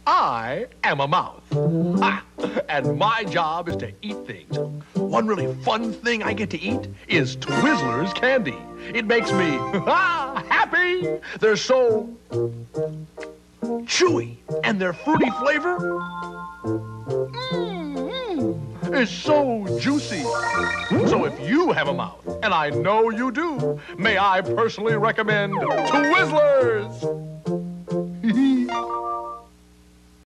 I am a mouth. Ah, and my job is to eat things. One really fun thing I get to eat is Twizzlers candy. It makes me happy. They're so chewy, and their fruity flavor is so juicy. So if you have a mouth, and I know you do, may I personally recommend Twizzlers.